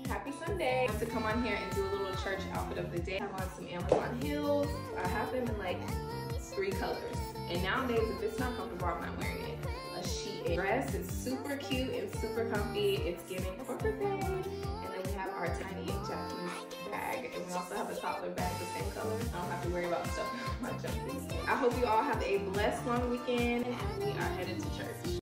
Happy Sunday. I want to come on here and do a little church outfit of the day. I have on some Amazon heels. I have them in like 3 colors. And nowadays, if it's not comfortable, I'm not wearing it. A sheet dress is super cute and super comfy. It's giving corporate babe. And then we have our tiny Japanese bag. And we also have a toddler bag the same color. I don't have to worry about stuff on my jumpsuit. I hope you all have a blessed long weekend. And we are headed to church.